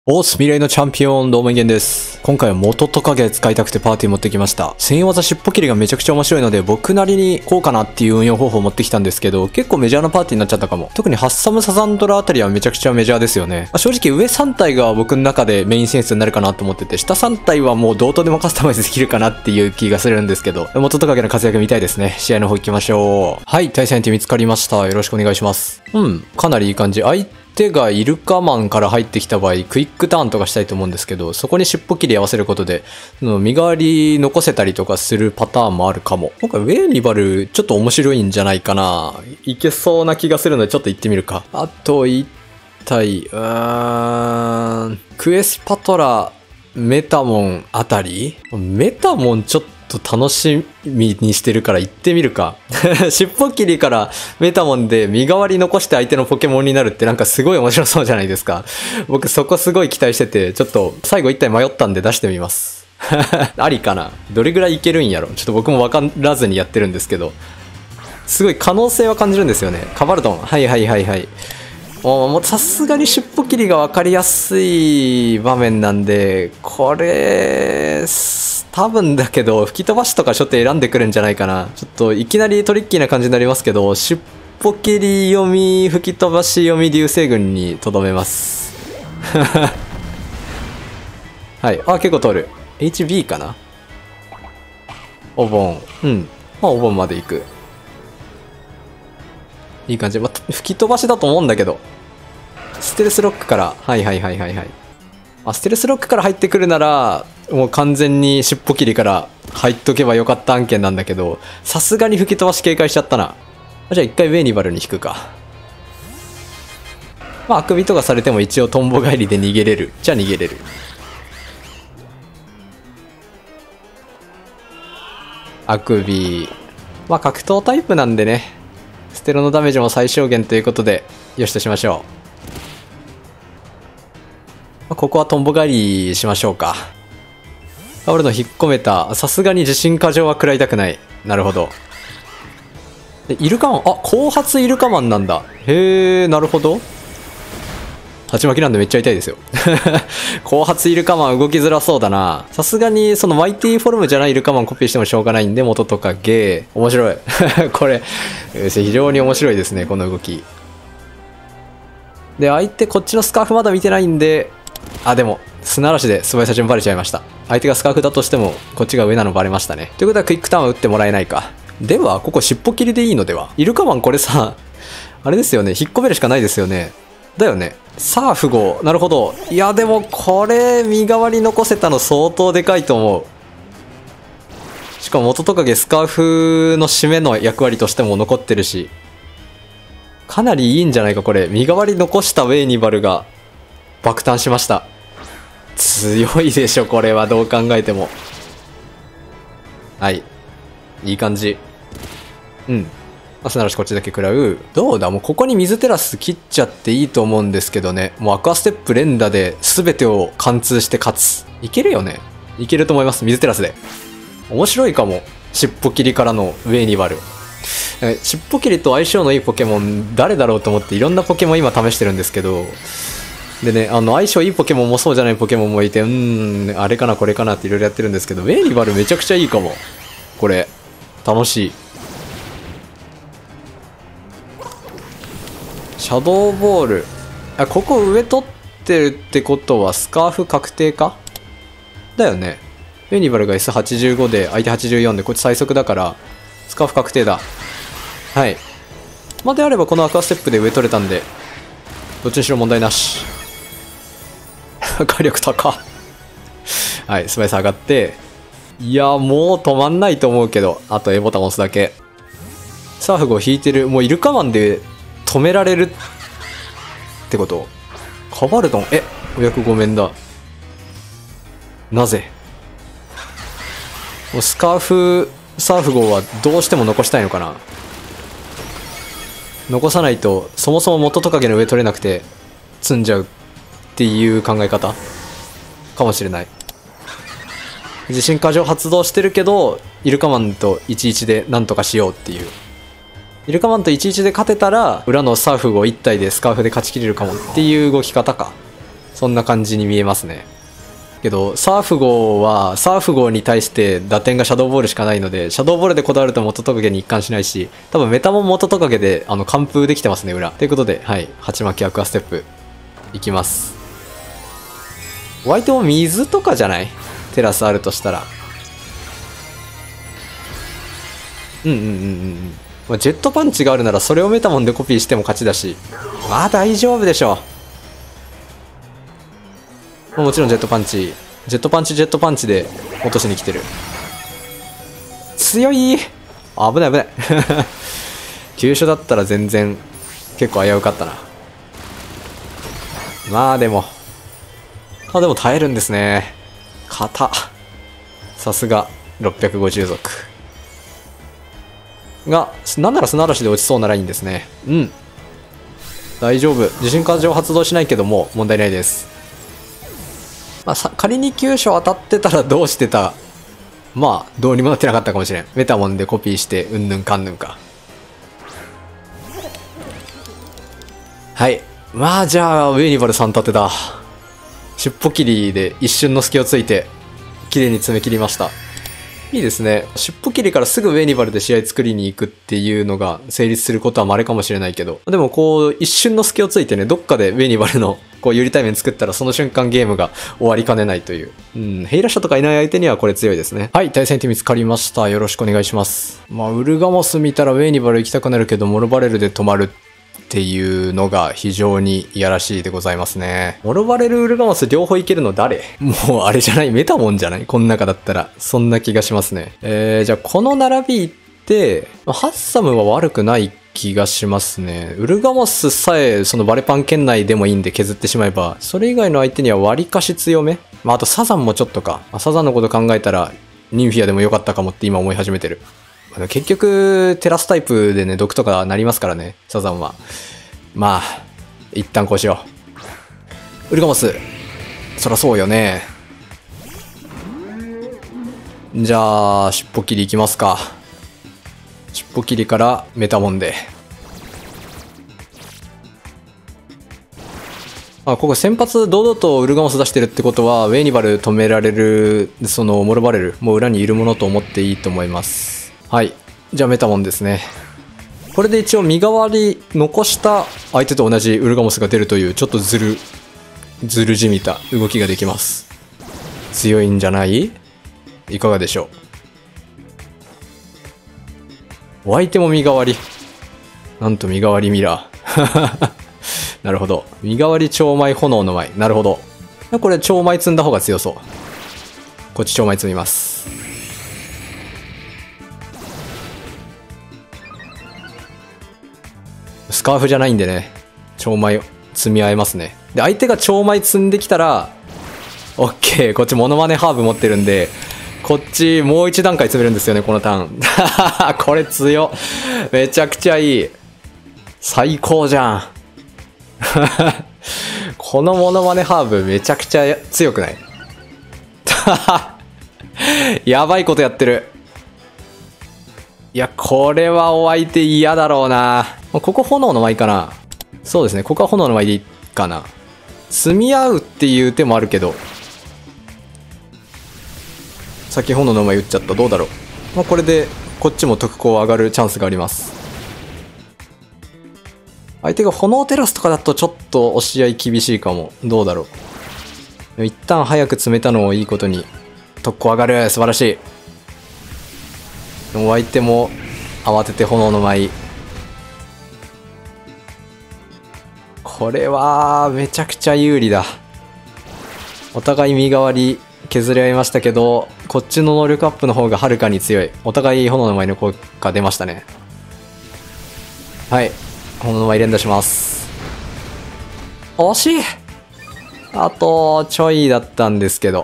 スミレイのチャンピオン、どうもいげんです。今回は元トカゲ使いたくてパーティー持ってきました。専用技尻尾切りがめちゃくちゃ面白いので、僕なりにこうかなっていう運用方法を持ってきたんですけど、結構メジャーなパーティーになっちゃったかも。特にハッサムサザンドラあたりはめちゃくちゃメジャーですよね。正直上3体が僕の中でメインセンスになるかなと思ってて、下3体はもう同等でもカスタマイズできるかなっていう気がするんですけど、元トカゲの活躍見たいですね。試合の方行きましょう。はい、対戦相手見つかりました。よろしくお願いします。かなりいい感じ。手がイルカマンから入ってきた場合、クイックターンとかしたいと思うんですけど、そこに尻尾切り合わせることで、身代わり残せたりとかするパターンもあるかも。今回ウェーニバル、ちょっと面白いんじゃないかな。いけそうな気がするので、ちょっと行ってみるか。あと1体、クエスパトラ、メタモンあたり？メタモンちょっと楽しみにしてるから行ってみるか。尻尾切りからメタモンで身代わり残して相手のポケモンになるってなんかすごい面白そうじゃないですか。僕そこすごい期待してて、ちょっと最後1体迷ったんで出してみます。ありかな？どれぐらいいけるんやろ？ちょっと僕も分からずにやってるんですけど、すごい可能性は感じるんですよね。カバルドン。はいはいはいはい。もうさすがに尻尾切りが分かりやすい場面なんで、これ多分だけど吹き飛ばしとかちょっと選んでくるんじゃないかな。ちょっといきなりトリッキーな感じになりますけど、尻尾切り読み吹き飛ばし読み流星群にとどめます。はい。結構通る。 HB かな。お盆。お盆まで行く。いい感じ。吹き飛ばしだと思うんだけど。ステルスロックから。はいはいはいはいはい。ステルスロックから入ってくるなら、もう完全に尻尾切りから入っとけばよかった案件なんだけど、さすがに吹き飛ばし警戒しちゃったな。じゃあ一回ウェーニバルに引くか。あくびとかされても一応トンボ帰りで逃げれる。じゃあ逃げれる。あくび。格闘タイプなんでね。ステロのダメージも最小限ということで、よしとしましょう。ここはトンボ帰りしましょうか。俺の引っ込めた。さすがに自信過剰は食らいたくない。なるほど。イルカマン。後発イルカマンなんだ。へえ、なるほど。鉢巻きなんでめっちゃ痛いですよ。後発イルカマン動きづらそうだな。さすがにそのマイティフォルムじゃないイルカマンコピーしてもしょうがないんで、元とかゲー。面白い。これ、非常に面白いですね、この動き。で、相手こっちのスカーフまだ見てないんで、でも、砂嵐で素早さ順バレちゃいました。相手がスカーフだとしても、こっちが上なのバレましたね。ということはクイックターンは打ってもらえないか。では、ここ尻尾切りでいいのでは？イルカマンこれさ、あれですよね。引っ込めるしかないですよね。だよね。さあ、符号。なるほど。いや、でも、これ、身代わり残せたの相当でかいと思う。しかも、元トカゲスカーフの締めの役割としても残ってるし。かなりいいんじゃないか、これ。身代わり残したウェーニバルが爆誕しました。強いでしょ、これは。どう考えても。はい。いい感じ。砂嵐こっちだけ食らう。どうだ、もうここに水テラス切っちゃっていいと思うんですけどね。もうアクアステップ連打で全てを貫通して勝つ。いけるよね。いけると思います。水テラスで。面白いかも。尻尾切りからのウェーニバル。尻尾切りと相性のいいポケモン誰だろうと思っていろんなポケモン今試してるんですけど。でね、相性いいポケモンもそうじゃないポケモンもいて、あれかなこれかなっていろいろやってるんですけど、ウェーニバルめちゃくちゃいいかも。これ。楽しい。シャドーボール。ここ上取ってるってことはスカーフ確定かだよね。ウェニバルが S85 で相手84でこっち最速だからスカーフ確定だ。はい。であればこのアクアステップで上取れたんでどっちにしろ問題なし。火力高。はい、素早さ上がって。いや、もう止まんないと思うけど、あと A ボタン押すだけ。サーフ号引いてる。もうイルカマンで止められるってこと？カバルドン、お役ごめんだ。なぜ？もうスカーフ、サーフ号はどうしても残したいのかな？残さないと、そもそも元トカゲの上取れなくて、積んじゃうっていう考え方かもしれない。自信過剰発動してるけど、イルカマンと11でなんとかしようっていう。イルカマンと11で勝てたら、裏のサーフ号1体でスカーフで勝ちきれるかもっていう動き方か。 そんな感じに見えますね。けど、サーフ号に対して打点がシャドーボールしかないので、シャドーボールでこだわると元トカゲに一貫しないし、多分メタモン元トカゲで完封できてますね、裏。ということで、はい、鉢巻きアクアステップ、いきます。お相手も水とかじゃない？テラスあるとしたら。まあ、ジェットパンチがあるならそれをメタモンでコピーしても勝ちだし、まあ大丈夫でしょう。もちろんジェットパンチで落としに来てる。強い。危ない危ない急所だったら全然結構危うかったな。まあでも耐えるんですね。型さすが650族が、なんなら砂嵐で落ちそうなラインですね。大丈夫。地震過剰発動しないけども問題ないです。まあ、仮に急所当たってたらどうしてた？まあどうにもなってなかったかもしれん。メタモンでコピーしてうんぬんかんぬんか。はい、まあじゃあウェニバル3立てだ。尻尾切りで一瞬の隙をついて綺麗に詰め切りました。いいですね。尻尾切りからすぐウェニバルで試合作りに行くっていうのが成立することは稀かもしれないけど、でもこう一瞬の隙をついてね、どっかでウェニバルのこう有利対面作ったらその瞬間ゲームが終わりかねないという。ヘイラッシャとかいない相手にはこれ強いですね。はい、対戦手見つかりました。よろしくお願いします。まあウルガモス見たらウェニバル行きたくなるけどモロバレルで止まるっていうのが非常にいやらしいでございますね。モロバレル、ウルガモス両方いけるの誰？もうあれじゃない？メタモンじゃない？この中だったら。そんな気がしますね。じゃあこの並びって、ハッサムは悪くない気がしますね。ウルガモスさえそのバレパン圏内でもいいんで削ってしまえば、それ以外の相手には割かし強め？まああとサザンもちょっとか。サザンのこと考えたらニンフィアでもよかったかもって今思い始めてる。結局テラスタイプでね、毒とかなりますからね、サザンは。まあ一旦こうしよう。ウルガモス、そらそうよね。じゃあ尻尾切りいきますか。尻尾切りからメタモンで。ここ先発堂々とウルガモス出してるってことは、ウェニバル止められる、そのモロバレルもう裏にいるものと思っていいと思います。はい、じゃあメタモンですね。これで一応身代わり残した相手と同じウルガモスが出るというちょっとずるじみた動きができます。強いんじゃない？いかがでしょう。お相手も身代わり。なんと身代わりミラー。なるほど。身代わり超舞炎の舞。なるほど。これ超舞積んだ方が強そう。こっち超舞積みます。スカーフじゃないんでね、超舞積み合えますね。で、相手が超舞積んできたら、オッケー、こっちモノマネハーブ持ってるんで、こっちもう一段階積めるんですよね、このターン。これ強っ。めちゃくちゃいい。最高じゃん。このモノマネハーブめちゃくちゃ強くない？やばいことやってる。いや、これはお相手嫌だろうな。ここ炎の舞かな。そうですね、ここは炎の舞でいいかな。積み合うっていう手もあるけど、先炎の舞打っちゃった。どうだろう。これでこっちも特攻上がるチャンスがあります。相手が炎テラスとかだとちょっと押し合い厳しいかも。どうだろう。一旦早く詰めたのをいいことに特攻上がる。素晴らしい。お相手も慌てて炎の舞。これはめちゃくちゃ有利だ。お互い身代わり削り合いましたけど、こっちの能力アップの方がはるかに強い。お互い炎の舞の効果出ましたね。はい、炎の舞連打します。惜しい。あとちょいだったんですけど。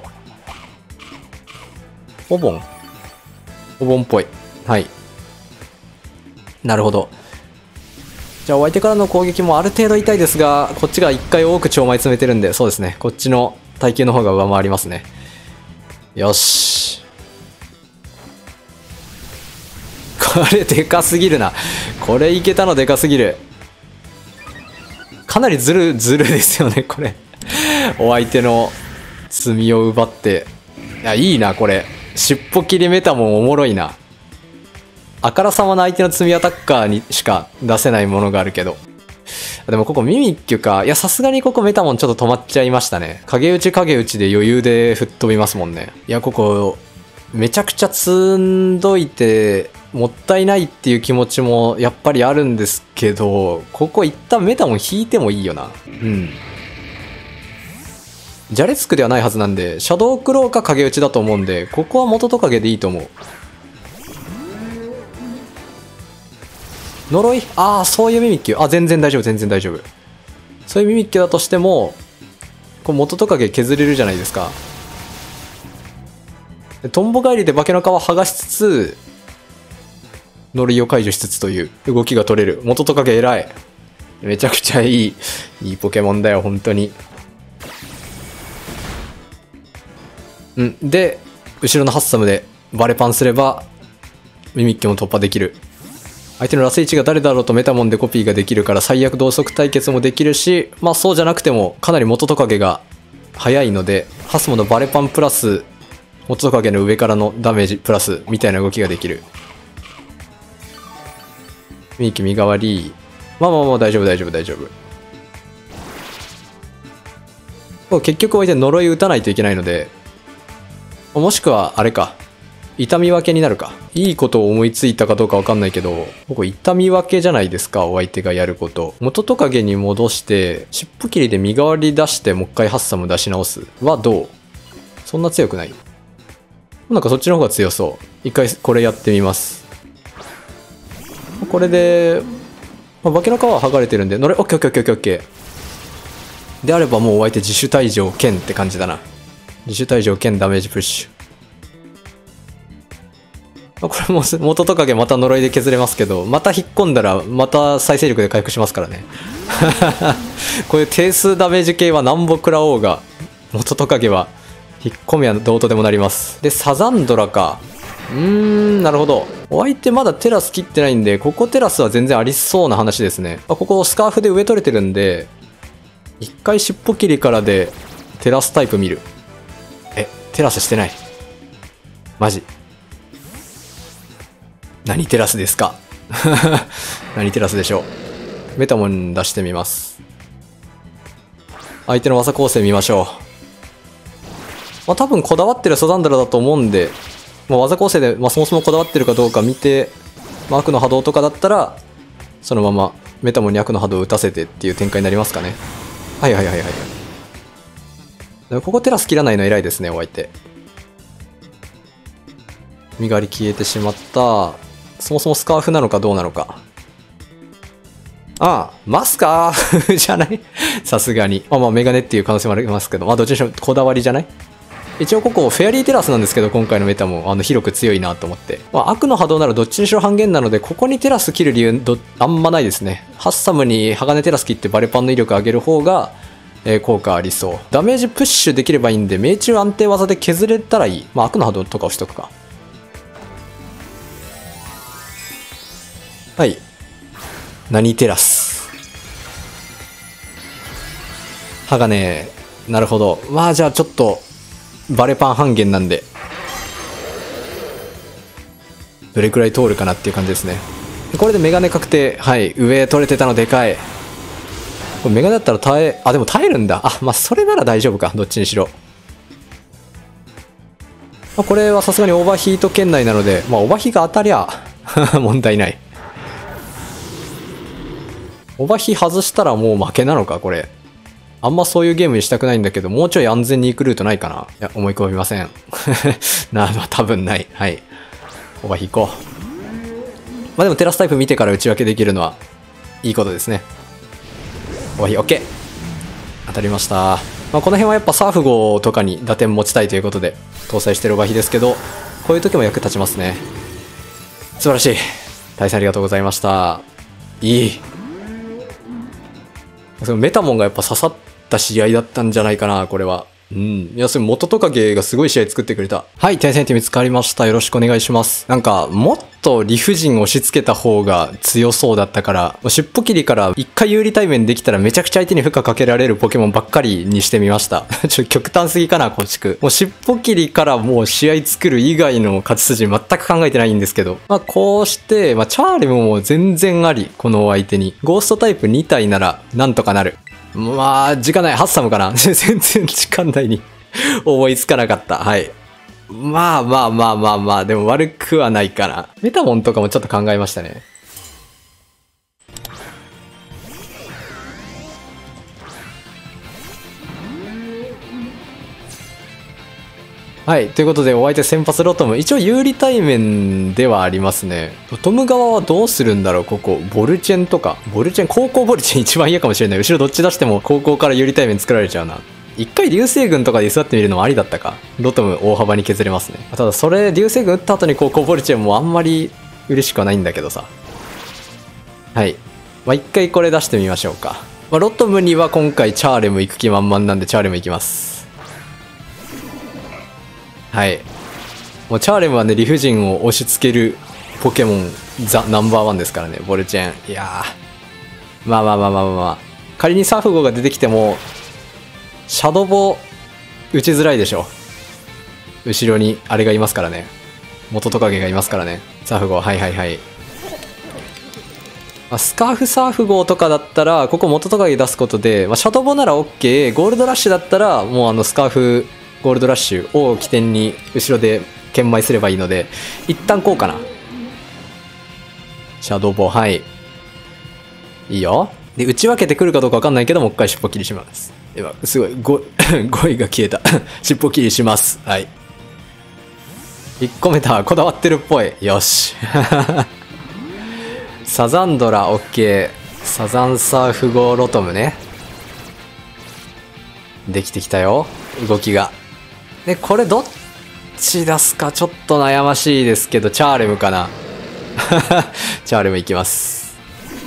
お盆っぽい。はい、なるほど。じゃあお相手からの攻撃もある程度痛いですが、こっちが1回多く超舞詰めてるんで、そうですね、こっちの耐久の方が上回りますね。よし。これでかすぎるな。これいけたのでかすぎる。かなりずるですよね、これ。 お相手の積みを奪って。いや、いいな、これ。尻尾切りメタモンおもろいな。あからさまな相手の積みアタッカーにしか出せないものがあるけど。でもここミミッキュか。いや、さすがにここメタモンちょっと止まっちゃいましたね。影打ち影打ちで余裕で吹っ飛びますもんね。いや、ここ、めちゃくちゃ積んどいて、もったいないっていう気持ちもやっぱりあるんですけど、ここ一旦メタモン引いてもいいよな。うん。ジャレツクではないはずなんで、シャドウクローか影打ちだと思うんで、ここは元トカゲでいいと思う。呪い、ああ、そういうミミッキュ。あ、全然大丈夫、全然大丈夫。そういうミミッキュだとしても、こう元トカゲ削れるじゃないですか。トンボ帰りで化けの皮剥がしつつ、呪いを解除しつつという動きが取れる。元トカゲ偉い。めちゃくちゃいいポケモンだよ、本当に。うん。で、後ろのハッサムでバレパンすれば、ミミッキュも突破できる。相手のラス1が誰だろうとメタモンでコピーができるから最悪同速対決もできるし、まあそうじゃなくてもかなり元トカゲが速いので、ハスモのバレパンプラス、元トカゲの上からのダメージプラスみたいな動きができる。ミミッキュ身代わり。まあ大丈夫大丈夫大丈夫。結局相手呪い打たないといけないので、もしくはあれか。痛み分けになるか。いいことを思いついたかどうかわかんないけど、ここ痛み分けじゃないですか、お相手がやること。元トカゲに戻して、尻尾切りで身代わり出して、もう一回ハッサム出し直すはどう？そんな強くない？なんかそっちの方が強そう。一回これやってみます。これで、化けの皮は剥がれてるんで、オッケーオッケーオッケーオッケー。であればもうお相手自主退場兼って感じだな。自主退場兼ダメージプッシュ。これも元トカゲまた呪いで削れますけど、また引っ込んだらまた再生力で回復しますからね。こういう定数ダメージ系はなんぼ食らおうが、元トカゲは引っ込みはどうとでもなります。で、サザンドラか。なるほど。お相手まだテラス切ってないんで、ここテラスは全然ありそうな話ですね。ここスカーフで上取れてるんで、一回尻尾切りからでテラスタイプ見る。テラスしてない。マジ。何テラスですか？何テラスでしょう。メタモン出してみます。相手の技構成見ましょう。まあ多分こだわってるサザンドラだと思うんで、まあ、技構成で、まあ、そもそもこだわってるかどうか見て、まあ、悪の波動とかだったら、そのままメタモンに悪の波動を打たせてっていう展開になりますかね。はい。ここテラス切らないの偉いですね、お相手。身代わり消えてしまった。そもそもスカーフなのかどうなのか。マスカーフじゃないさすがに。まあメガネっていう可能性もありますけど、まあどっちにしろこだわりじゃない？一応ここフェアリーテラスなんですけど、今回のメタも広く強いなと思って。まあ悪の波動ならどっちにしろ半減なので、ここにテラス切る理由あんまないですね。ハッサムに鋼テラス切ってバレパンの威力上げる方が、効果ありそう。ダメージプッシュできればいいんで、命中安定技で削れたらいい。まあ悪の波動とか押しとくか。はい。何テラス。鋼。なるほど。まあじゃあちょっと、バレパン半減なんで、どれくらい通るかなっていう感じですね。これでメガネ確定。はい。上取れてたのでかい。これメガネだったらでも耐えるんだ。まあそれなら大丈夫か。どっちにしろ。まあ、これはさすがにオーバーヒート圏内なので、まあオーバーヒーが当たりゃ、問題ない。オーバーヒー外したらもう負けなのか、これ。あんまそういうゲームにしたくないんだけど、もうちょい安全に行くルートないかな。いや、思い込みません。まあ多分ない。はい。オーバーヒー行こう。まあでもテラスタイプ見てから内訳できるのは、いいことですね。オーバーヒー、オッケー。当たりました。まあこの辺はやっぱサーフ号とかに打点持ちたいということで、搭載してるオーバーヒーですけど、こういう時も役立ちますね。素晴らしい。対戦ありがとうございました。いい。そのメタモンがやっぱ刺さった試合だったんじゃないかな、これは。 うん。いや、それ元トカゲがすごい試合作ってくれた。はい、対戦相手見つかりました。よろしくお願いします。なんか、もっと理不尽押し付けた方が強そうだったから、尻尾切りから一回有利対面できたらめちゃくちゃ相手に負荷かけられるポケモンばっかりにしてみました。極端すぎかな、構築。もう尻尾切りからもう試合作る以外の勝ち筋全く考えてないんですけど。まあ、こうして、まあ、チャーレムも全然あり、このお相手に。ゴーストタイプ2体なら、なんとかなる。まあ、時間ない。ハッサムかな全然時間内に思いつかなかった。はい。まあ、でも悪くはないかな。メタモンとかもちょっと考えましたね。はい。ということで、お相手先発ロトム。一応有利対面ではありますね。ロトム側はどうするんだろう、ここ。ボルチェンとか。ボルチェン、高校ボルチェン一番嫌かもしれない。後ろどっち出しても高校から有利対面作られちゃうな。一回流星群とかで居座ってみるのもありだったか。ロトム大幅に削れますね。ただそれ、流星群打った後に高校ボルチェンもあんまり嬉しくはないんだけどさ。はい。まあ、一回これ出してみましょうか。まあ、ロトムには今回チャーレム行く気満々なんでチャーレム行きます。はい。もうチャーレムはね、理不尽を押し付けるポケモンザ・ナンバーワンですからね、ボルチェン。いやー。まあ。仮にサーフ号が出てきても、シャドボ打ちづらいでしょ。後ろにあれがいますからね。元トカゲがいますからね。サーフ号、はい。まあ、スカーフサーフ号とかだったら、ここ元トカゲ出すことで、まあ、シャドボなら OK、ゴールドラッシュだったら、もうスカーフ、ゴールドラッシュを起点に後ろで研磨すればいいので、一旦こうかな。シャドーボー、はい。いいよ。で、打ち分けてくるかどうかわかんないけど、もう一回尻尾切りします。今、すごい、語彙が消えた。尻尾切りします。はい。1個目だ。こだわってるっぽい。よし。サザンドラ、オッケー。サザンサーフ号ロトムね。できてきたよ。動きが。で、これどっち出すかちょっと悩ましいですけど、チャーレムかな。チャーレムいきます。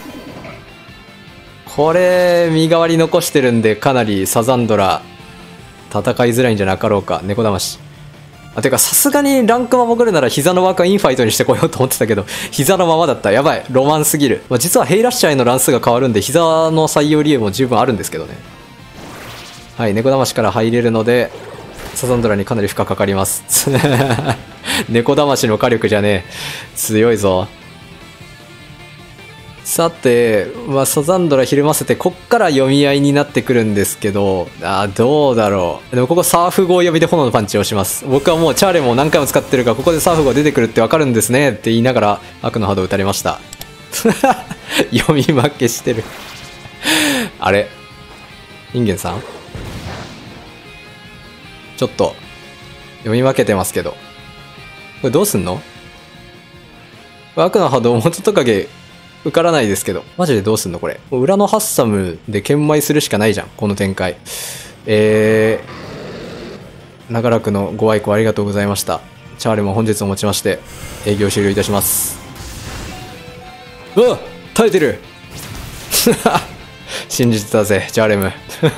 これ、身代わり残してるんで、かなりサザンドラ、戦いづらいんじゃなかろうか。猫だまし。あ、てか、さすがにランク守るなら膝のワークはインファイトにしてこようと思ってたけど、膝のままだった。やばい。ロマンすぎる。まあ、実はヘイラッシャーへの乱数が変わるんで、膝の採用理由も十分あるんですけどね。はい、猫だましから入れるので、サザンドラにかなり負荷かかります。猫だましの火力じゃねえ。強いぞ。さて、まあ、サザンドラひるませて、こっから読み合いになってくるんですけど、どうだろう。でもここサーフ号呼びで炎のパンチをします。僕はもうチャーレムを何回も使ってるから、ここでサーフ号出てくるってわかるんですねって言いながら、悪の波動打たれました。読み負けしてる。あれインゲンさんちょっと、読み分けてますけど。これどうすんの？悪の波動元トカゲ受からないですけど。マジでどうすんのこれ。裏のハッサムで研磨するしかないじゃん。この展開。長らくのご愛顧ありがとうございました。チャーレも本日をもちまして、営業終了いたします。うわ！耐えてる信じてたぜ、チャーレム。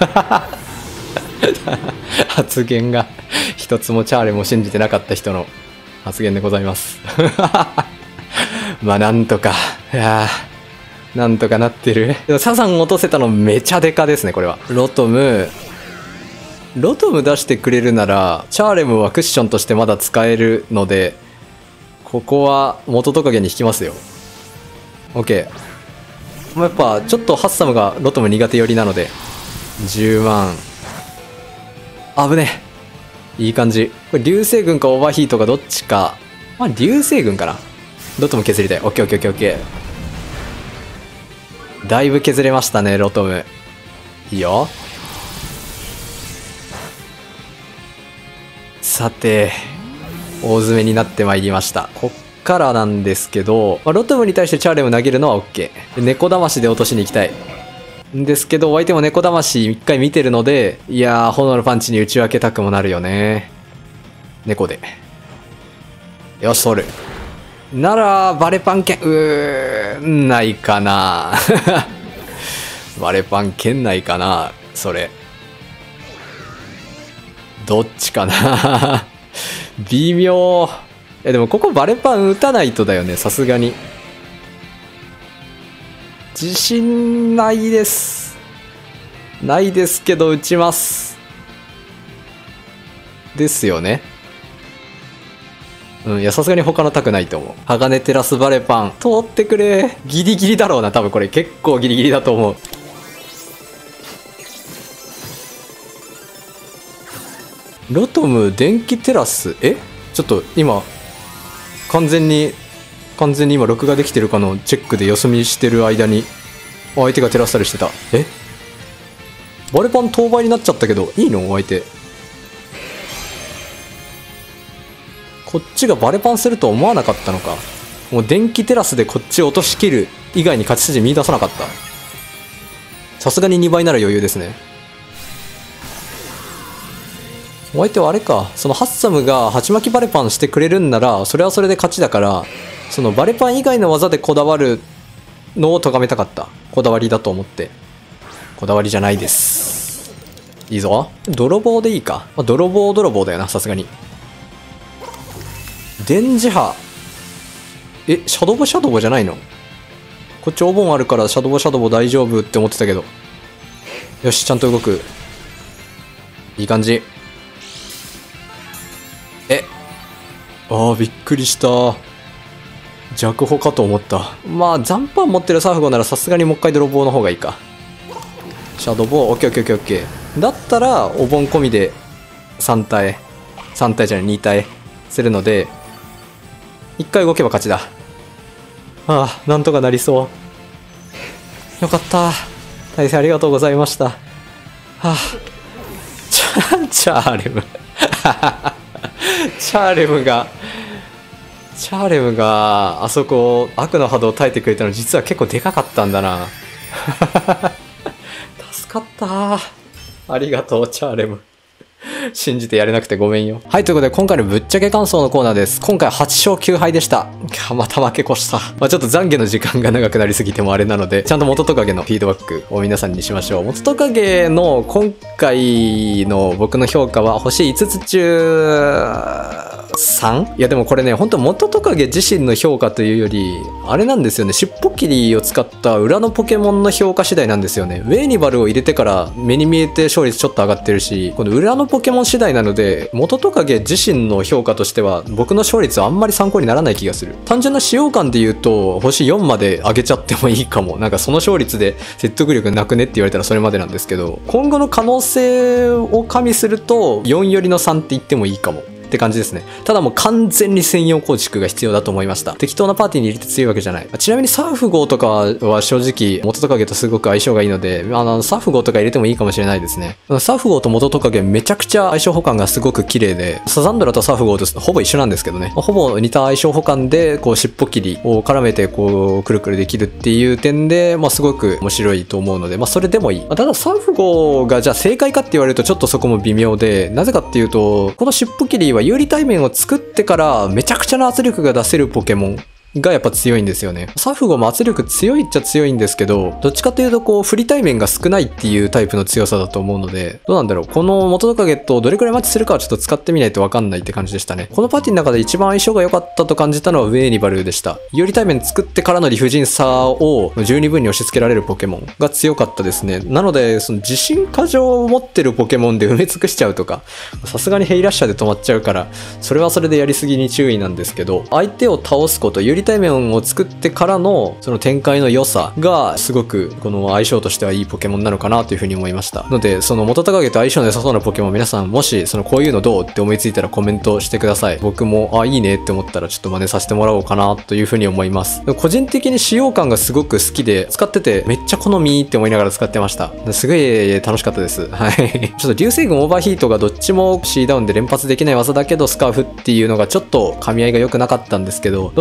発言が一つもチャーレも信じてなかった人の発言でございます。まあなんとか、いやなんとかなってる。サザン落とせたのめちゃデカですね、これは。ロトム出してくれるなら、チャーレムはクッションとしてまだ使えるので、ここは元トカゲに引きますよ。OK。やっぱちょっとハッサムがロトム苦手寄りなので、10万。危ねえ。いい感じ。これ流星群かオーバーヒートかどっちか。まあ流星群かな。ロトム削りたい。オッケーオッケーオッケーオッケー。だいぶ削れましたね、ロトム。いいよ。さて、大詰めになってまいりました。こっからなんですけど、まあ、ロトムに対してチャーレム投げるのは OK。猫だましで落としに行きたい。んですけど、相手も猫だまし一回見てるので、いやー、炎のパンチに打ち分けたくもなるよね。猫で。よし、取る。なら、バレパン剣、ないかな。バレパン剣ないかな、それ。 どっちかな微妙。でもここバレパン打たないとだよね、さすがに。自信ないです。ないですけど打ちます。ですよね。いや、さすがに他のタクないと思う。鋼テラスバレパン。通ってくれ。ギリギリだろうな、多分これ。結構ギリギリだと思う。ロトム電気テラス。ちょっと今、完全に今録画できてるかのチェックでよそ見してる間に、相手がテラスタルしてた。バレパン当倍になっちゃったけど、いいの相手。こっちがバレパンすると思わなかったのか。もう電気テラスでこっちを落としきる以外に勝ち筋見出さなかった。さすがに2倍なら余裕ですね。お相手はあれか、そのハッサムが鉢巻きバレパンしてくれるんなら、それはそれで勝ちだから、そのバレパン以外の技でこだわるのを咎めたかった。こだわりだと思って。こだわりじゃないです。いいぞ。泥棒でいいか。泥棒だよな、さすがに。電磁波。シャドボじゃないの？こっちお盆あるからシャドボ大丈夫って思ってたけど。よし、ちゃんと動く。いい感じ。びっくりした。弱歩かと思った。まあ、残飯持ってるサーフゴならさすがにもう一回泥棒の方がいいか。シャドボ、オッケーオッケーオッケーオッケー。だったら、お盆込みで3体じゃない、2体するので、1回動けば勝ちだ。なんとかなりそう。よかった。大変ありがとうございました。チャーレム。チャーレムがあそこ悪の波動を耐えてくれたの実は結構でかかったんだな。助かった。ありがとうチャーレム。信じてやれなくてごめんよ。はい、ということで今回のぶっちゃけ感想のコーナーです。今回8勝9敗でした。また負け越した。ちょっと懺悔の時間が長くなりすぎてもあれなので、ちゃんと元トカゲのフィードバックを皆さんにしましょう。元トカゲの今回の僕の評価は星5つ中3？ いやでもこれね、ほんと元トカゲ自身の評価というより、あれなんですよね、尻尾切りを使った裏のポケモンの評価次第なんですよね。ウェーニバルを入れてから目に見えて勝率ちょっと上がってるし、この裏のポケモン次第なので、元トカゲ自身の評価としては、僕の勝率はあんまり参考にならない気がする。単純な使用感で言うと、星4まで上げちゃってもいいかも。なんかその勝率で説得力なくねって言われたらそれまでなんですけど、今後の可能性を加味すると、4よりの3って言ってもいいかも。って感じですね。ただもう完全に専用構築が必要だと思いました。適当なパーティーに入れて強いわけじゃない。ちなみにサーフ号とかは正直元トカゲとすごく相性がいいので、サーフ号とか入れてもいいかもしれないですね。サーフ号と元トカゲめちゃくちゃ相性補完がすごく綺麗で、サザンドラとサーフ号とほぼ一緒なんですけどね。ほぼ似た相性補完で、こう尻尾切りを絡めてこうくるくるできるっていう点で、すごく面白いと思うので、それでもいい。ただサーフ号がじゃあ正解かって言われるとちょっとそこも微妙で、なぜかっていうと、この尻尾切りは有利対面を作ってからめちゃくちゃな圧力が出せるポケモンがやっぱ強いんですよね。サフゴも圧力強いっちゃ強いんですけど、どっちかというとこう、振り対面が少ないっていうタイプの強さだと思うので、どうなんだろう。この元トカゲとどれくらいマッチするかはちょっと使ってみないとわかんないって感じでしたね。このパーティーの中で一番相性が良かったと感じたのはウェーニバルでした。有利対面作ってからの理不尽さを十二分に押し付けられるポケモンが強かったですね。なので、その自信過剰を持ってるポケモンで埋め尽くしちゃうとか、さすがにヘイラッシャーで止まっちゃうから、それはそれでやりすぎに注意なんですけど、相手を倒すこと、有利対面を作ってからのその展開の良さがすごくこの相性としてはいいポケモンなのかなというふうに思いました。のでその元トカゲと相性の良さそうなポケモン皆さんもしそのこういうのどうって思いついたらコメントしてください。僕もいいねって思ったらちょっと真似させてもらおうかなというふうに思います。個人的に使用感がすごく好きで使っててめっちゃ好みって思いながら使ってました。すごい楽しかったです。はい。ちょっと流星群オーバーヒートがどっちも C ダウンで連発できない技だけどスカーフっていうのがちょっと噛み合いが良くなかったんですけど、どうしてもカリ君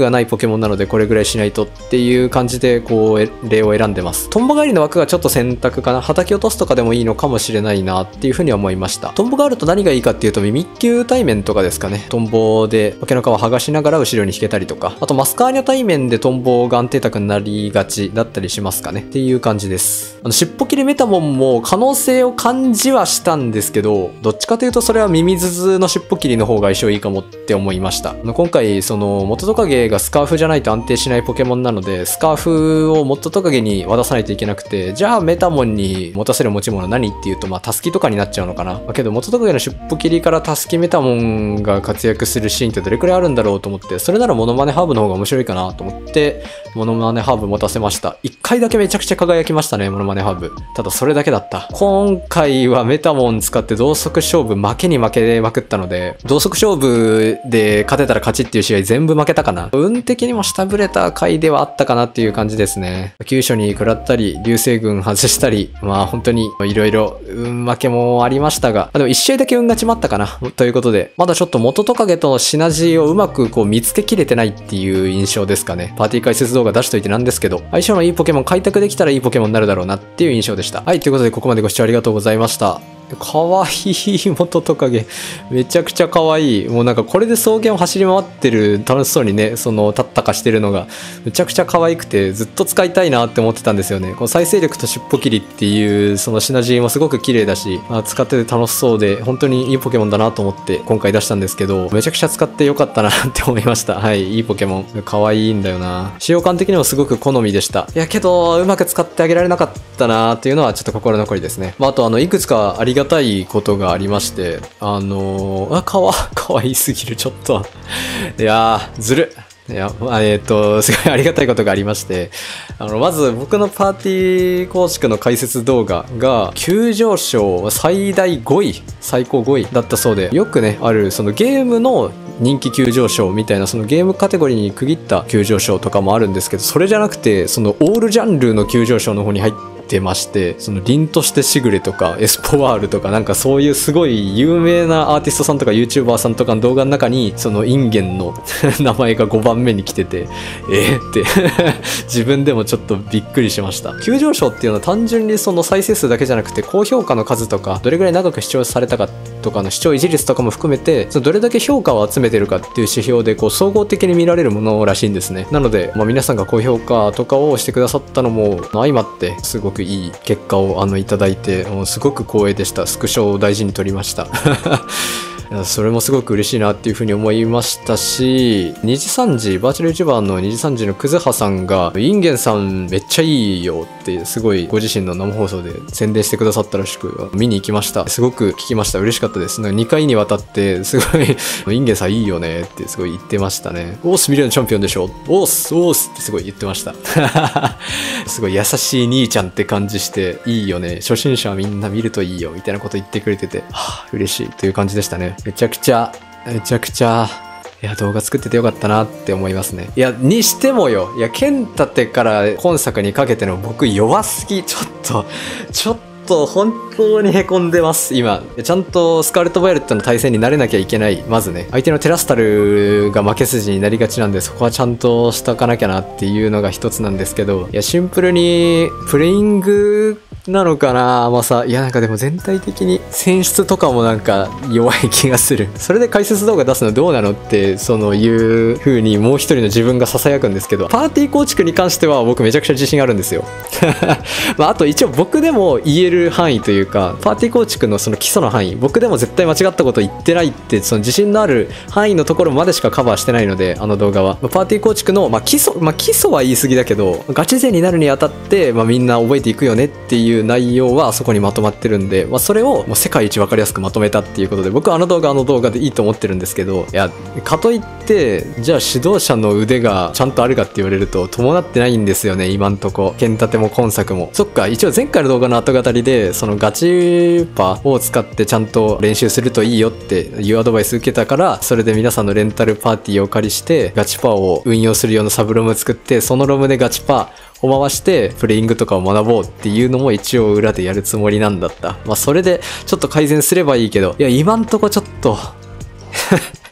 枠がないポケモンなのでこれぐらいしないとっていう感じでこう例を選んでます。トンボ帰りの枠がちょっと選択かな。叩き落とすとかでもいいのかもしれないなっていうふうには思いました。トンボがあると何がいいかっていうとミミッキュ対面とかですかね。トンボでポケの皮剥がしながら後ろに引けたりとか、あとマスカーニャ対面でトンボが安定卓になりがちだったりしますかねっていう感じです。尻尾切りメタモンも可能性を感じはしたんですけど、どっちかというとそれはミミズズの尻尾切りの方が相性いいかもって思いました。今回その元トカゲがスカーフじゃないと安定しないポケモンなので、スカーフを元トカゲに渡さないといけなくて、じゃあメタモンに持たせる持ち物何っていうと、タスキとかになっちゃうのかな。けど元トカゲの尻尾切りからタスキメタモンが活躍するシーンってどれくらいあるんだろうと思って、それならモノマネハーブの方が面白いかなと思ってモノマネハーブ持たせました。1回だけめちゃくちゃ輝きましたね、モノマネハーブ。ただそれだけだった。今回はメタモン使って同速勝負負けに負けまくったので、同速勝負で勝てたら勝ちっていう試合全部負けたかな。運的にも下振れた回ではあったかなっていう感じですね。急所に食らったり流星群外したり、本当にいろいろ運負けもありましたが、でも1試合だけ運がちまったかなということで、まだちょっと元トカゲとのシナジーをうまく見つけきれてないっていう印象ですかね。パーティー解説動画出しといてなんですけど、相性のいいポケモン開拓できたらいいポケモンになるだろうなっていう印象でした。はい、ということでここまでご視聴ありがとうございました。かわいい元トカゲ。めちゃくちゃかわいい。もうなんかこれで草原を走り回ってる、楽しそうにね、立ったかしてるのが、めちゃくちゃ可愛くて、ずっと使いたいなって思ってたんですよね。この再生力と尻尾切りっていう、そのシナジーもすごく綺麗だし、使ってて楽しそうで、本当にいいポケモンだなと思って今回出したんですけど、めちゃくちゃ使ってよかったなって思いました。はい、いいポケモン。可愛いんだよな。使用感的にもすごく好みでした。いやけど、うまく使ってあげられなかったなっていうのはちょっと心残りですね。あといくつかありがたいことがありまして、かわいすぎる、ちょっと。いやー、ずる。いや、すごいありがたいことがありまして、まず僕のパーティー構築の解説動画が、急上昇最大5位、最高5位だったそうで、よくね、ある、ゲームの人気急上昇みたいな、ゲームカテゴリーに区切った急上昇とかもあるんですけど、それじゃなくて、オールジャンルの急上昇の方に入ってまして、凛としてしぐれとかエスポワールとかなんかそういうすごい有名なアーティストさんとか YouTuber さんとかの動画の中にインゲンの名前が5番目に来ててって自分でもちょっとびっくりしました。急上昇っていうのは単純に再生数だけじゃなくて高評価の数とかどれぐらい長く視聴されたかとかの視聴維持率とかも含めてどれだけ評価を集めてるかっていう指標で総合的に見られるものらしいんですね。なので、皆さんが高評価とかをしてくださったのも相まってすごくいい結果をいただいて、すごく光栄でした。スクショを大事に撮りましたそれもすごく嬉しいなっていうふうに思いましたし、2時3時バーチャル YouTuber の2時3時のクズハさんがインゲンさんめっちゃいいよってすごいご自身の生放送で宣伝してくださったらしく見に行きました。すごく聞きました。嬉しかったです。2回にわたってすごいインゲンさんいいよねってすごい言ってましたね。オースミリオンチャンピオンでしょ、オースってすごい言ってましたすごい優しい兄ちゃんって感じしていいよね、初心者はみんな見るといいよみたいなこと言ってくれてて、嬉しいという感じでしたね。めちゃくちゃいや動画作っててよかったなって思いますね。いやにしてもよ、いや剣立てから今作にかけての僕弱すぎ、ちょっと本当にへこんでます今。ちゃんとスカーレット・バイオレットの対戦に慣れなきゃいけない。まずね、相手のテラスタルが負け筋になりがちなんで、そこはちゃんとしとかなきゃなっていうのが一つなんですけど、いやシンプルにプレイングなのかな、甘さ。いやなんかでも全体的に選出とかもなんか弱い気がする。それで解説動画出すのどうなのっていう風にもう一人の自分が囁くんですけど、パーティー構築に関しては僕めちゃくちゃ自信あるんですよあと一応僕でも言える範囲というか、パーティー構築の基礎の範囲、僕でも絶対間違ったこと言ってないって自信のある範囲のところまでしかカバーしてないので、動画はパーティー構築の、基礎は言い過ぎだけど、ガチ勢になるにあたって、みんな覚えていくよねっていう内容はそこにまとまってるんで、それを世界一分かりやすくまとめたっていうことで、僕は動画でいいと思ってるんですけど、いやかといってじゃあ指導者の腕がちゃんとあるかって言われると伴ってないんですよね、今んとこ。剣立ても今作も。そっか、一応前回の動画の後語りでガチパを使ってちゃんと練習するといいよっていうアドバイス受けたから、それで皆さんのレンタルパーティーをお借りしてガチパを運用するようなサブロム作って、そのロムでガチパを回してプレイングとかを学ぼうっていうのも一応裏でやるつもりなんだった。それでちょっと改善すればいいけど、いや今んとこちょっと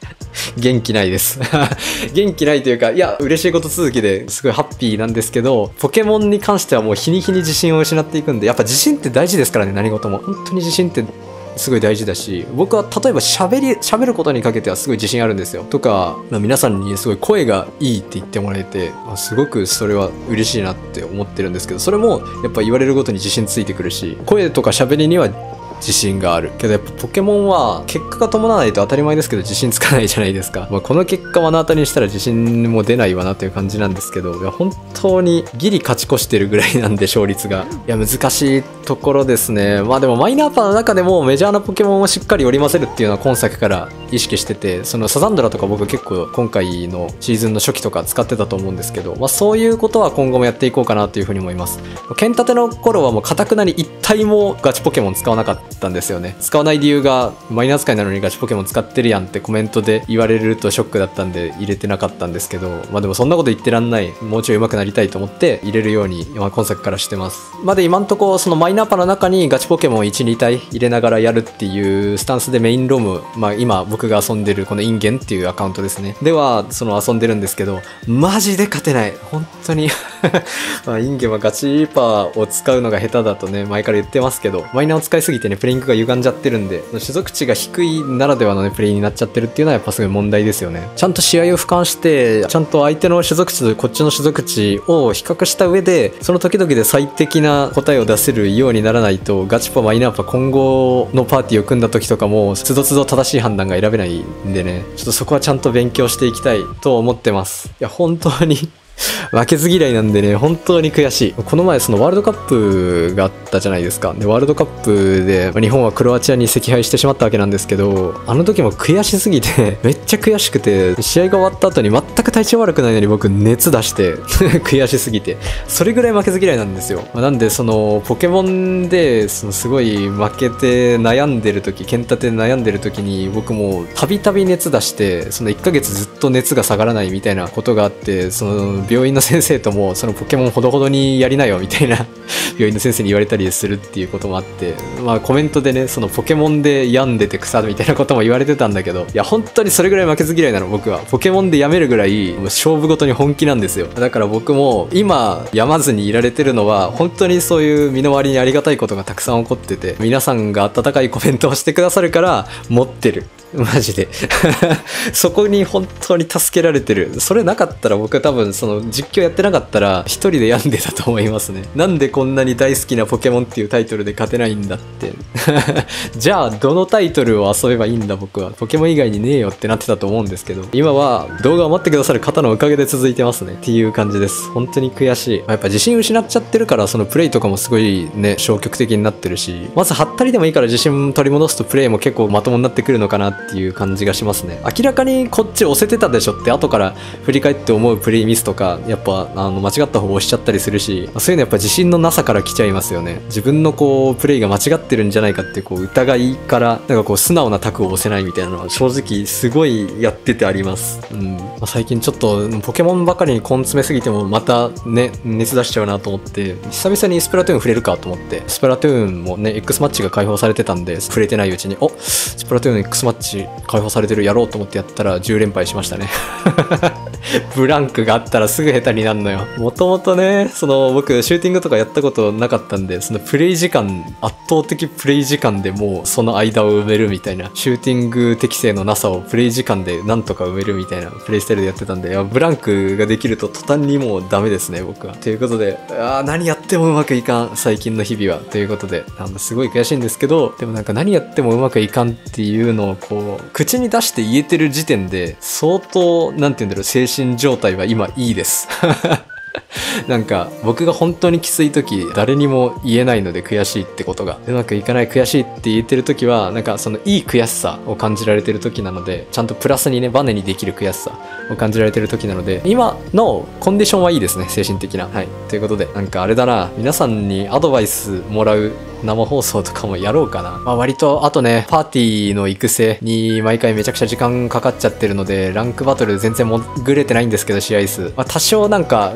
元気ないです。元気ないというか、いや、嬉しいこと続きですごいハッピーなんですけど、ポケモンに関してはもう日に日に自信を失っていくんで、やっぱ自信って大事ですからね、何事も。本当に自信ってすごい大事だし、僕は例えば喋ることにかけてはすごい自信あるんですよ。とか、皆さんにすごい声がいいって言ってもらえて、すごくそれは嬉しいなって思ってるんですけど、それもやっぱ言われるごとに自信ついてくるし、声とか喋りには自信があるけど、やっぱポケモンは結果が伴わないと当たり前ですけど自信つかないじゃないですか。この結果目の当たりにしたら自信も出ないわなという感じなんですけど、いや本当にギリ勝ち越してるぐらいなんで、勝率が。いや難しいところですね。でもマイナーパーの中でもメジャーなポケモンをしっかり織り交ぜるっていうのは今作から意識してて、そのサザンドラとか僕結構今回のシーズンの初期とか使ってたと思うんですけど、そういうことは今後もやっていこうかなというふうに思います。剣立ての頃はもう堅くなに一体もガチポケモン使わなかったんですよね。使わない理由が、マイナー使いなのにガチポケモン使ってるやんってコメントで言われるとショックだったんで入れてなかったんですけど、でもそんなこと言ってらんない、もうちょい上手くなりたいと思って入れるように今作からしてます。で今んとこそのマイナーパの中にガチポケモン 1,2 体入れながらやるっていうスタンスでメインローム、今僕が遊んでるこのインゲンっていうアカウントですね、ではその遊んでるんですけど、マジで勝てない、本当に。インゲンはガチパーを使うのが下手だとね前から言ってますけど、マイナーを使いすぎてねプレイングが歪んじゃってるんで、種族値が低いならではのねプレイになっちゃってるっていうのはやっぱすごい問題ですよね。ちゃんと試合を俯瞰してちゃんと相手の種族値とこっちの種族値を比較した上で、その時々で最適な答えを出せるようにならないと、ガチパマイナーパ今後のパーティーを組んだ時とかもつどつど正しい判断が選べないんでね、ちょっとそこはちゃんと勉強していきたいと思ってます。いや本当に負けず嫌いなんでね、本当に悔しい。この前そのワールドカップがあったじゃないですか。でワールドカップで日本はクロアチアに惜敗してしまったわけなんですけど、あの時も悔しすぎてめっちゃ悔しくて、試合が終わった後に全く体調悪くないのに僕熱出して悔しすぎて、それぐらい負けず嫌いなんですよ。なんでそのポケモンですごい負けて悩んでる時、剣立てで悩んでる時に僕もたびたび熱出して、その1ヶ月ずっと熱が下がらないみたいなことがあって、その病院の先生ともそのポケモンほどほどにやりなよみたいな病院の先生に言われたりするっていうこともあって、コメントでね、そのポケモンで病んでて腐るみたいなことも言われてたんだけど、いや本当にそれぐらい負けず嫌いなの。僕はポケモンでやめるぐらいもう勝負ごとに本気なんですよ。だから僕も今やまずにいられてるのは本当にそういう身の回りにありがたいことがたくさん起こってて、皆さんが温かいコメントをしてくださるから持ってる、マジでそこに本当に助けられてる。それなかったら僕は多分その実況やってなかったら一人で病んでたと思いますね。なんでこんなに大好きなポケモンっていうタイトルで勝てないんだってじゃあどのタイトルを遊べばいいんだ僕は、ポケモン以外にねえよってなってたと思うんですけど、今は動画を待ってくださる方のおかげで続いてますねっていう感じです。本当に悔しい。やっぱ自信失っちゃってるから、そのプレイとかもすごいね消極的になってるし、まずハったりでもいいから自信取り戻すとプレイも結構まともになってくるのかなっていう感じがしますね。明らかにこっち押せてたでしょって後から振り返って思うプレイミスとか、やっぱ間違った方を押しちゃったりするし、そういうのやっぱ自信のなさから来ちゃいますよね。自分のこうプレイが間違ってるんじゃないかってこう疑いから、なんかこう素直なタクを押せないみたいなのは正直すごいやっててあります。最近ちょっとポケモンばかりに根詰めすぎてもまたね熱出しちゃうなと思って、久々にスプラトゥーン触れるかと思って、スプラトゥーンもね X マッチが開放されてたんで、触れてないうちにスプラトゥーン X マッチ開放されてる、やろうと思ってやったら10連敗しましたねブランクがあったらすぐ下手になるのよ。もともとね僕シューティングとかやったことなかったんで、そのプレイ時間、圧倒的プレイ時間でもうその間を埋めるみたいな、シューティング適性のなさをプレイ時間でなんとか埋めるみたいなプレイスタイルでやってたんで、ブランクができると途端にもうダメですね僕は。ということで何やってもうまくいかん最近の日々は、ということですごい悔しいんですけど、でもなんか何やってもうまくいかんっていうのをこう口に出して言えてる時点で相当なんて言うんだろう、精神状態は今いいですなんか僕が本当にきつい時誰にも言えないので、悔しいってことがうまくいかない、悔しいって言ってる時はなんかそのいい悔しさを感じられてる時なので、ちゃんとプラスにねバネにできる悔しさを感じられてる時なので、今のコンディションはいいですね、精神的な。はい、ということでなんかあれだな、皆さんにアドバイスもらう生放送とかもやろうかな。割とあとねパーティーの育成に毎回めちゃくちゃ時間かかっちゃってるので、ランクバトル全然潜れてないんですけど、試合数多少なんか2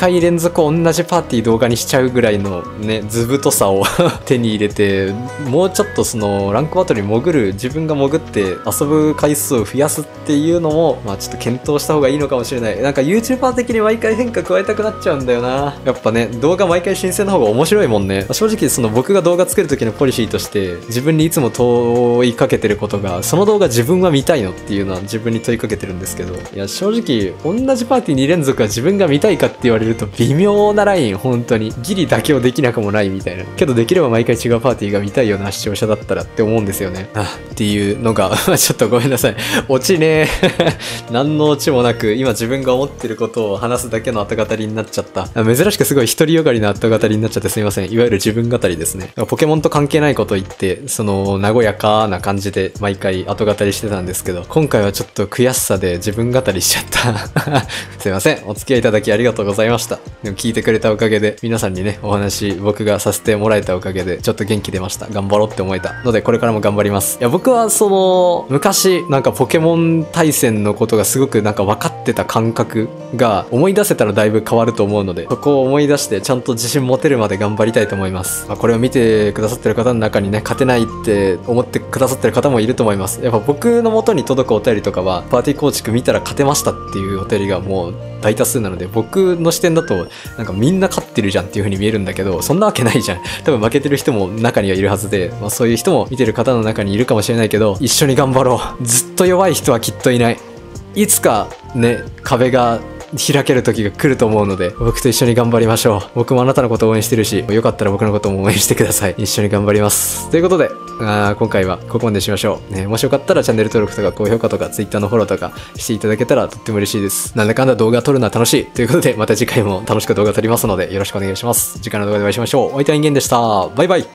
回連続同じパーティー動画にしちゃうぐらいのね、図太さを手に入れて、もうちょっとそのランクバトルに自分が潜って遊ぶ回数を増やすっていうのも、まあちょっと検討した方がいいのかもしれない。なんか YouTuber 的に毎回変化加えたくなっちゃうんだよな。やっぱね、動画毎回新鮮な方が面白いもんね。正直その僕が動画作る時のポリシーとして、自分にいつも問いかけてることが、その動画自分は見たいのっていうのは自分に問いかけてるんですけど、いや正直同じパーティー2連続は自分が見たいかって言われると微妙なライン、本当にギリ妥協できなくもないみたいな。けどできれば毎回違うパーティーが見たいような視聴者だったらって思うんですよね。っていうのがちょっとごめんなさい、オチね何のオチもなく今自分が思ってることを話すだけの後語りになっちゃった。珍しくすごい独りよがりな後語りになっちゃってすいません。いわゆる自分語りですね。ポケモンと関係ないこと言って、その和やかな感じで毎回後語りしてたんですけど、今回はちょっと悔しさで自分語りしちゃったすいません。お付き合いいただきありがとうございました。でも聞いてくれたおかげで、皆さんにね、お話僕がさせてもらえたおかげで、ちょっと元気出ました。頑張ろうって思えたので、これからも頑張ります。いや、僕はその昔なんかポケモン対戦のことがすごくなんか分かってた感覚が思い出せたらだいぶ変わると思うので、そこを思い出してちゃんと自信持てるまで頑張りたいと思います。これを見てくださってる方の中にね、勝てないって思ってくださってる方もいると思います。やっぱ僕の元に届くお便りとかは、パーティー構築見たら勝てましたっていうお便りがもう大多数なので、僕の視点だとなんかみんな勝ってるじゃんっていう風に見えるんだけど、そんなわけないじゃん。多分負けてる人も中にはいるはずで、そういう人も見てる方の中にいるかもしれないけど、一緒に頑張ろう。ずっと弱い人はきっといない。いつかね、壁が開ける時が来ると思うので、僕と一緒に頑張りましょう。僕もあなたのことを応援してるし、よかったら僕のことも応援してください。一緒に頑張ります。ということで、今回はここまでしましょう。もしよかったらチャンネル登録とか高評価とか Twitter のフォローとかしていただけたらとっても嬉しいです。なんだかんだ動画撮るのは楽しい。ということで、また次回も楽しく動画撮りますので、よろしくお願いします。次回の動画でお会いしましょう。お相手はインゲンでした。バイバイ。